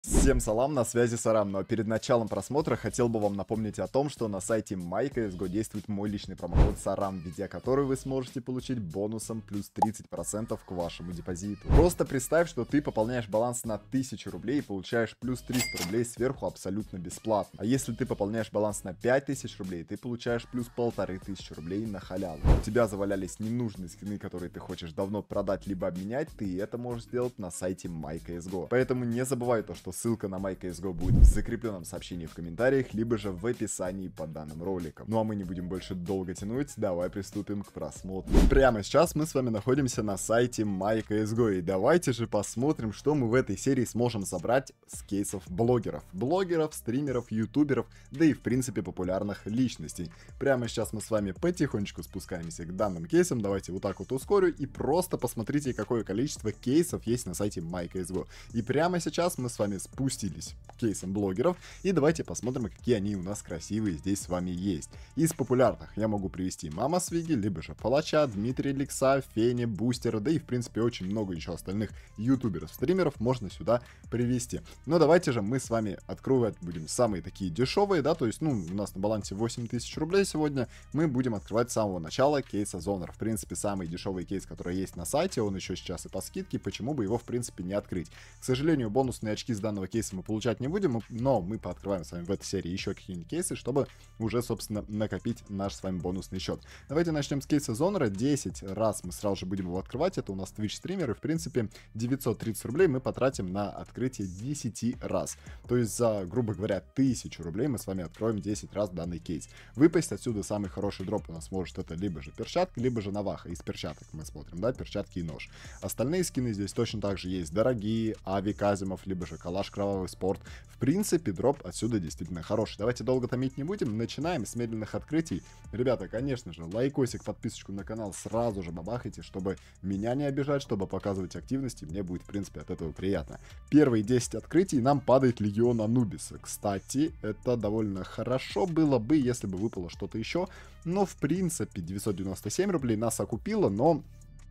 Всем салам, на связи Сарам, но перед началом просмотра хотел бы вам напомнить о том, что на сайте MyCSGO действует мой личный промокод Сарам, введя который вы сможете получить бонусом плюс 30% к вашему депозиту. Просто представь, что ты пополняешь баланс на 1000 рублей и получаешь плюс 300 рублей сверху абсолютно бесплатно. А если ты пополняешь баланс на 5000 рублей, ты получаешь плюс 1500 рублей на халяву. У тебя завалялись ненужные скины, которые ты хочешь давно продать либо обменять, ты это можешь сделать на сайте MyCSGO. Поэтому не забывай то, что ссылка на MyCSGO будет в закрепленном сообщении в комментариях, либо же в описании под данным роликом. Ну а мы не будем больше долго тянуть, давай приступим к просмотру. Прямо сейчас мы с вами находимся на сайте MyCSGO, и давайте же посмотрим, что мы в этой серии сможем собрать с кейсов блогеров. Блогеров, стримеров, ютуберов, да и в принципе популярных личностей. Прямо сейчас мы с вами потихонечку спускаемся к данным кейсам, давайте вот так вот ускорю, и просто посмотрите, какое количество кейсов есть на сайте MyCSGO. И прямо сейчас мы с вами спустились к кейсам блогеров, и давайте посмотрим, какие они у нас красивые здесь с вами есть. Из популярных я могу привести Мама Свиги, либо же Палача, Дмитрия Лекса, Фени, Бустера, да и в принципе очень много еще остальных ютуберов, стримеров можно сюда привести. Но давайте же мы с вами открывать будем самые такие дешевые, да, то есть, ну, у нас на балансе 8000 рублей сегодня, мы будем открывать с самого начала кейса Зонер. В принципе, самый дешевый кейс, который есть на сайте, он еще сейчас и по скидке, почему бы его в принципе не открыть. К сожалению, бонусные очки с данного кейса мы получать не будем, но мы пооткрываем с вами в этой серии еще какие-нибудь кейсы, чтобы уже, собственно, накопить наш с вами бонусный счет. Давайте начнем с кейса Зонера. 10 раз мы сразу же будем его открывать, это у нас Twitch стример, и в принципе 930 рублей мы потратим на открытие 10 раз. То есть за, грубо говоря, 1000 рублей мы с вами откроем 10 раз данный кейс. Выпасть отсюда самый хороший дроп у нас может это либо же перчатка, либо же наваха. Из перчаток мы смотрим, да, перчатки и нож. Остальные скины здесь точно так же есть дорогие, Ави Казимов, либо же Калаш Кровавый Спорт. В принципе, дроп отсюда действительно хороший. Давайте долго томить не будем, начинаем с медленных открытий. Ребята, конечно же, лайкосик, подписочку на канал сразу же бабахайте, чтобы меня не обижать, чтобы показывать активность, и мне будет, в принципе, от этого приятно. Первые 10 открытий нам падает Легион Анубиса. Кстати, это довольно хорошо было бы, если бы выпало что-то еще, но, в принципе, 997 рублей нас окупило, но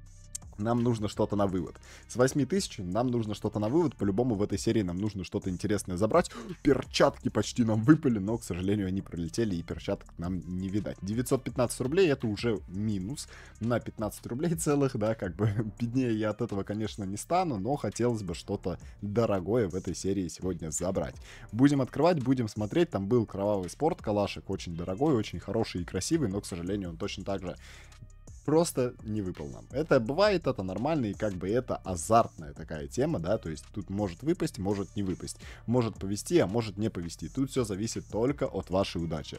нам нужно что-то на вывод. С 8000 нам нужно что-то на вывод. По-любому в этой серии нам нужно что-то интересное забрать. Перчатки почти нам выпали, но, к сожалению, они пролетели, и перчаток нам не видать. 915 рублей это уже минус на 15 рублей целых, да, как бы беднее я от этого, конечно, не стану, но хотелось бы что-то дорогое в этой серии сегодня забрать. Будем открывать, будем смотреть. Там был Кровавый Спорт, калашик очень дорогой, очень хороший и красивый, но, к сожалению, он точно так же просто не выпал нам. Это бывает, это нормально, и как бы это азартная такая тема, да, то есть тут может выпасть, может не выпасть, может повести, а может не повести. Тут все зависит только от вашей удачи.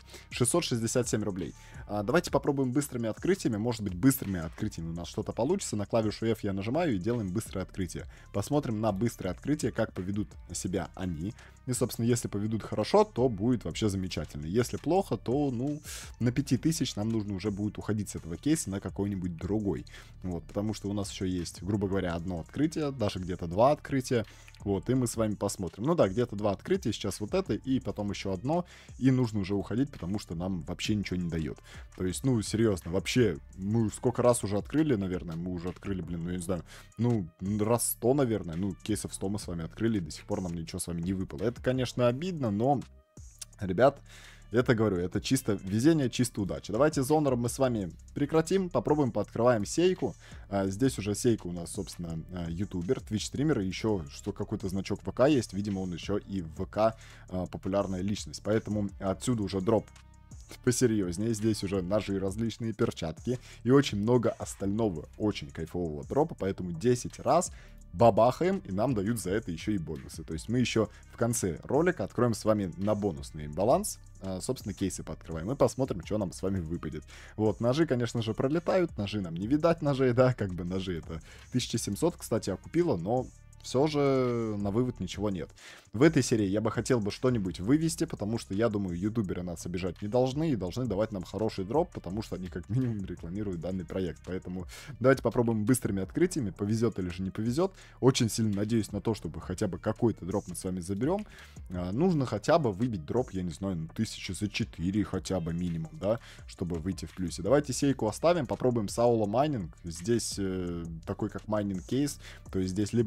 667 рублей. Давайте попробуем быстрыми открытиями, может быть быстрыми открытиями у нас что-то получится. На клавишу F я нажимаю и делаем быстрое открытие. Посмотрим на быстрое открытие, как поведут себя они. И, собственно, если поведут хорошо, то будет вообще замечательно. Если плохо, то, ну, на 5000 нам нужно уже будет уходить с этого кейса на какой-нибудь другой. Вот, потому что у нас еще есть, грубо говоря, одно открытие, даже где-то два открытия. Вот, и мы с вами посмотрим. Ну да, где-то два открытия, сейчас вот это, и потом еще одно. И нужно уже уходить, потому что нам вообще ничего не дает. То есть, ну, серьезно, вообще, мы сколько раз уже открыли, наверное, мы уже открыли, блин, ну, я не знаю, ну, раз 100, наверное, ну, кейсов 100 мы с вами открыли, и до сих пор нам ничего с вами не выпало. Это, конечно, обидно, но, ребят, это, говорю, это чисто везение, чисто удача. Давайте зонером мы с вами прекратим, попробуем, пооткрываем сейку. Здесь уже сейка у нас, собственно, ютубер, твич-стример, и еще что какой-то значок ВК есть. Видимо, он еще и в ВК популярная личность. Поэтому отсюда уже дроп посерьезнее. Здесь уже ножи, различные перчатки и очень много остального очень кайфового дропа. Поэтому 10 раз бабахаем, и нам дают за это еще и бонусы. То есть мы еще в конце ролика откроем с вами на бонусный баланс, собственно, кейсы пооткрываем и посмотрим, что нам с вами выпадет. Вот, ножи, конечно же, пролетают, ножи нам не видать ножей, да, как бы ножи это 1700, кстати, окупило, но все же на вывод ничего нет. В этой серии я бы хотел бы что-нибудь вывести, потому что я думаю, ютуберы нас обижать не должны и должны давать нам хороший дроп, потому что они как минимум рекламируют данный проект. Поэтому давайте попробуем быстрыми открытиями, повезет или же не повезет. Очень сильно надеюсь на то, чтобы хотя бы какой-то дроп мы с вами заберем. Нужно хотя бы выбить дроп, я не знаю, 1000 за 4 хотя бы минимум, да, чтобы выйти в плюсе. Давайте сейку оставим, попробуем Саула майнинг. Здесь такой как майнинг кейс, то есть здесь либо тебе везет,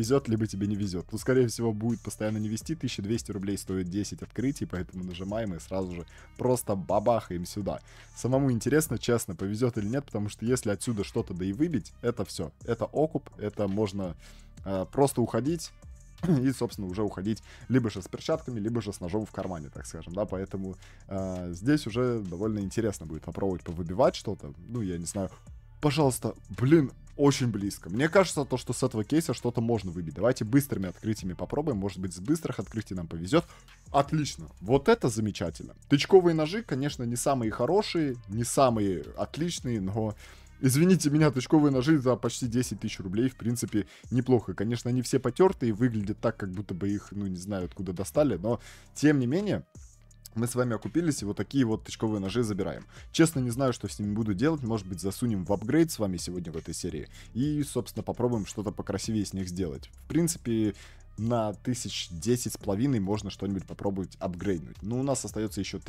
везет, либо тебе не везет. Ну, скорее всего, будет постоянно не вести. 1200 рублей стоит 10 открытий, поэтому нажимаем и сразу же просто бабахаем сюда. Самому интересно, честно, повезет или нет, потому что если отсюда что-то да и выбить, это все. Это окуп, это можно просто уходить. И, собственно, уже уходить либо же с перчатками, либо же с ножом в кармане, так скажем, да, поэтому здесь уже довольно интересно будет попробовать повыбивать что-то, ну, я не знаю, пожалуйста, блин, очень близко. Мне кажется, то, что с этого кейса что-то можно выбить. Давайте быстрыми открытиями попробуем, может быть, с быстрых открытий нам повезет. Отлично, вот это замечательно. Тычковые ножи, конечно, не самые хорошие, не самые отличные, но... Извините меня, тычковые ножи за почти 10 тысяч рублей, в принципе, неплохо. Конечно, они все потертые, выглядят так, как будто бы их, ну, не знаю, откуда достали, но, тем не менее, мы с вами окупились, и вот такие вот тычковые ножи забираем. Честно, не знаю, что с ними буду делать, может быть, засунем в апгрейд с вами сегодня в этой серии, и, собственно, попробуем что-то покрасивее с них сделать. В принципе... На 1010,5 можно что-нибудь попробовать апгрейднуть. Но у нас остается еще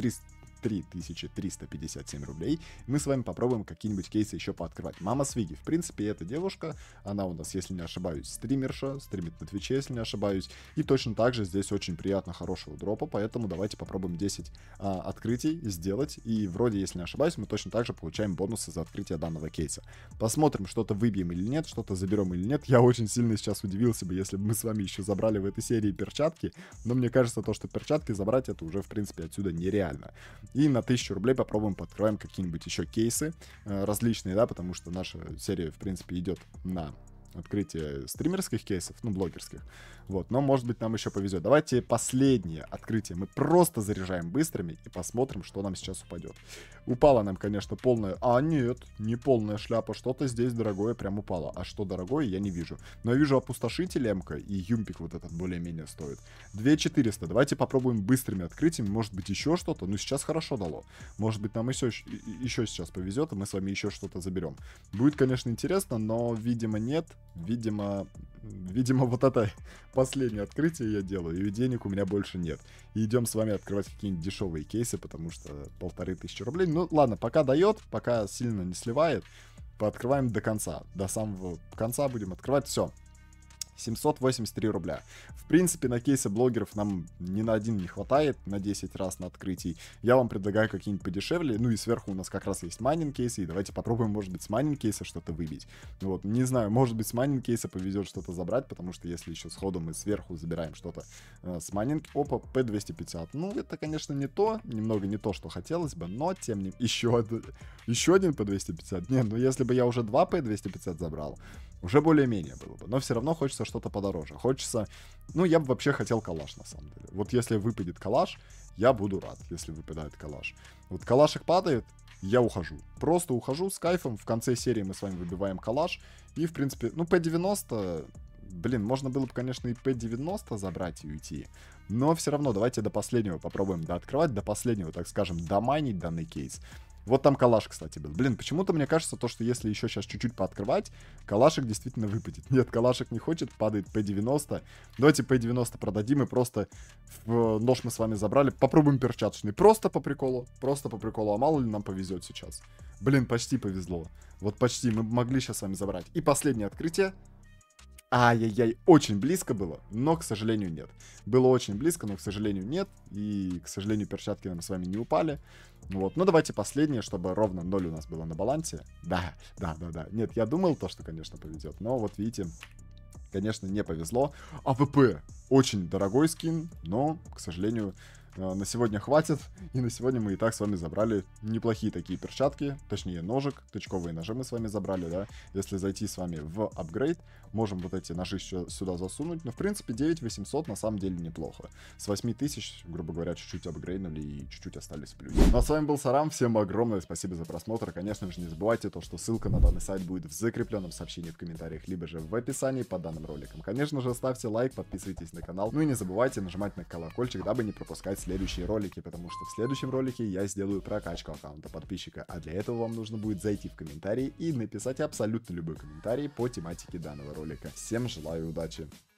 3357 рублей. Мы с вами попробуем какие-нибудь кейсы еще пооткрывать. Мама Свиги, в принципе, эта девушка, она у нас, если не ошибаюсь, стримерша, стримит на Твиче, если не ошибаюсь. И точно так же здесь очень приятно хорошего дропа, поэтому давайте попробуем 10 открытий сделать. И вроде, если не ошибаюсь, мы точно так же получаем бонусы за открытие данного кейса. Посмотрим, что-то выбьем или нет, что-то заберем или нет. Я очень сильно сейчас удивился бы, если бы мы с вами еще забрали в этой серии перчатки, но мне кажется, то, что перчатки забрать, это уже, в принципе, отсюда нереально. И на 1000 рублей попробуем подкрываем какие-нибудь еще кейсы различные, да, потому что наша серия, в принципе, идет на открытие стримерских кейсов, ну, блогерских. Вот, но, может быть, нам еще повезет. Давайте последнее открытие мы просто заряжаем быстрыми и посмотрим, что нам сейчас упадет. Упала нам, конечно, полная... А, нет, не полная шляпа. Что-то здесь дорогое прям упало. А что дорогое, я не вижу. Но я вижу опустошитель М-ка и юмпик вот этот более-менее стоит. 2400. Давайте попробуем быстрыми открытиями. Может быть, еще что-то. Ну, сейчас хорошо дало. Может быть, нам еще сейчас повезет, и мы с вами еще что-то заберем. Будет, конечно, интересно, но, видимо, нет. Видимо, вот это последнее открытие я делаю, и денег у меня больше нет. И идем с вами открывать какие-нибудь дешевые кейсы, потому что 1500 рублей. Ну, ладно, пока дает, пока сильно не сливает, пооткрываем до конца. До самого конца будем открывать все. 783 рубля. В принципе, на кейсы блогеров нам ни на один не хватает, на 10 раз на открытий. Я вам предлагаю какие-нибудь подешевле. Ну и сверху у нас как раз есть майнинг кейсы. И давайте попробуем, может быть, с майнинг кейса что-то выбить. Вот, не знаю, может быть, с майнинг кейса повезет что-то забрать, потому что если еще сходу мы сверху забираем что-то с майнинг... Опа, P250. Ну, это, конечно, не то, немного не то, что хотелось бы, но тем не менее... Еще один P250. Не, ну если бы я уже 2 P250 забрал, уже более-менее было бы. Но все равно хочется что-то подороже. Хочется... Ну, я бы вообще хотел калаш, на самом деле. Вот если выпадет калаш, я буду рад, если выпадает калаш. Вот калашик падает, я ухожу. Просто ухожу с кайфом. В конце серии мы с вами выбиваем калаш. И, в принципе, ну, P90... Блин, можно было бы, конечно, и P90 забрать и уйти. Но все равно давайте до последнего попробуем дооткрывать. До последнего, так скажем, домайнить данный кейс. Вот там калаш, кстати, был. Блин, почему-то мне кажется, то, что если еще сейчас чуть-чуть пооткрывать, калашик действительно выпадет. Нет, калашик не хочет, падает P90. Давайте P90 продадим и просто нож мы с вами забрали. Попробуем перчаточный. Просто по приколу. А мало ли нам повезет сейчас. Блин, почти повезло. Вот почти. Мы могли сейчас с вами забрать. И последнее открытие. Ай-яй-яй, очень близко было, но, к сожалению, нет. Было очень близко, но, к сожалению, нет. И, к сожалению, перчатки нам с вами не упали. Вот, ну давайте последнее, чтобы ровно 0 у нас было на балансе. Да. Нет, я думал то, что, конечно, повезет, но вот видите, конечно, не повезло. АВП, очень дорогой скин, но, к сожалению... На сегодня хватит, и на сегодня мы и так с вами забрали неплохие такие перчатки, точнее ножик, тычковые ножи мы с вами забрали, да. Если зайти с вами в апгрейд, можем вот эти ножи сюда засунуть, но в принципе 9800 на самом деле неплохо. С 8000, грубо говоря, чуть-чуть апгрейднули и чуть-чуть остались в плюсе. Ну а с вами был Сарам, всем огромное спасибо за просмотр, конечно же не забывайте то, что ссылка на данный сайт будет в закрепленном сообщении в комментариях, либо же в описании под данным роликом. Конечно же ставьте лайк, подписывайтесь на канал, ну и не забывайте нажимать на колокольчик, дабы не пропускать следующие ролики, потому что в следующем ролике я сделаю прокачку аккаунта подписчика, а для этого вам нужно будет зайти в комментарии и написать абсолютно любой комментарий по тематике данного ролика. Всем желаю удачи!